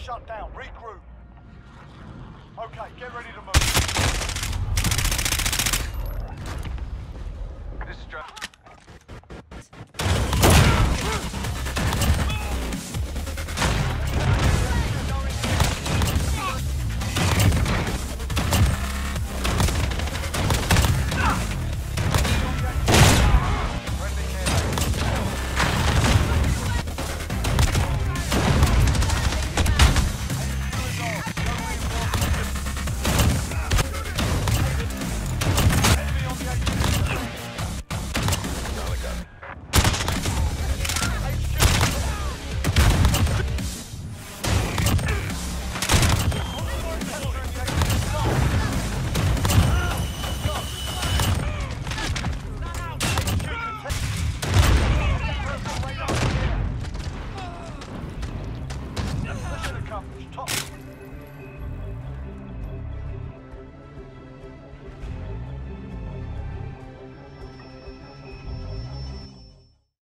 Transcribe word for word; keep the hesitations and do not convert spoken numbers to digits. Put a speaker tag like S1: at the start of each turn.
S1: shut down. Regroup. Okay, get ready to move. This is John. Top.